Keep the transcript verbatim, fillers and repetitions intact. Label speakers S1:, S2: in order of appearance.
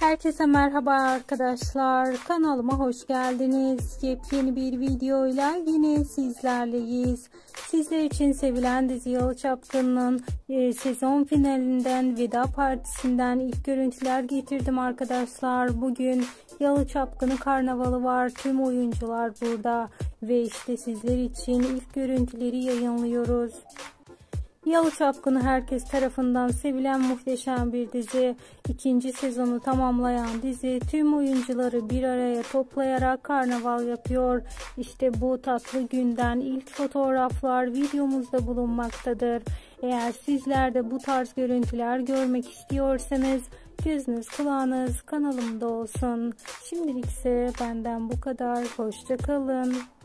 S1: Herkese merhaba arkadaşlar. Kanalıma hoş geldiniz. Yepyeni bir videoyla yine sizlerleyiz. Sizler için sevilen dizi Yalı Çapkını'nın e, sezon finalinden, veda partisinden ilk görüntüler getirdim arkadaşlar. Bugün Yalı Çapkını karnavalı var. Tüm oyuncular burada ve işte sizler için ilk görüntüleri yayınlıyoruz. Yalı Çapkını herkes tarafından sevilen muhteşem bir dizi. İkinci sezonu tamamlayan dizi tüm oyuncuları bir araya toplayarak karnaval yapıyor. İşte bu tatlı günden ilk fotoğraflar videomuzda bulunmaktadır. Eğer sizler de bu tarz görüntüler görmek istiyorsanız gözünüz kulağınız kanalımda olsun. Şimdilik ise benden bu kadar. Hoşça kalın.